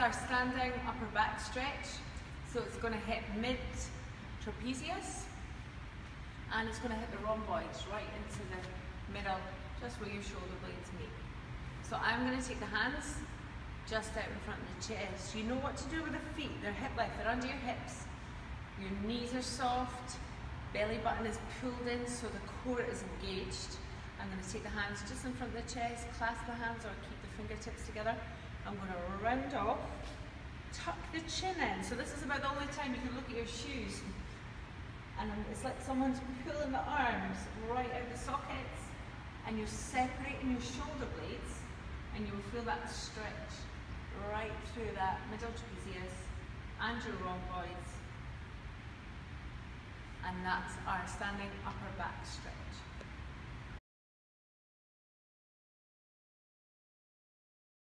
our standing upper back stretch. So it's going to hit mid trapezius and it's going to hit the rhomboids right into the middle, just where your shoulder blades meet. So I'm going to take the hands just out in front of the chest. You know what to do with the feet. They're hip width, they're under your hips. Your knees are soft, belly button is pulled in so the core is engaged. I'm going to take the hands just in front of the chest, clasp the hands or keep the fingertips together. I'm going to round off, tuck the chin in. So this is about the only time you can look at your shoes. And it's like someone's pulling the arms right out the sockets and you're separating your shoulder blades and you will feel that stretch right through that middle trapezius and your rhomboids. And that's our standing upper back stretch.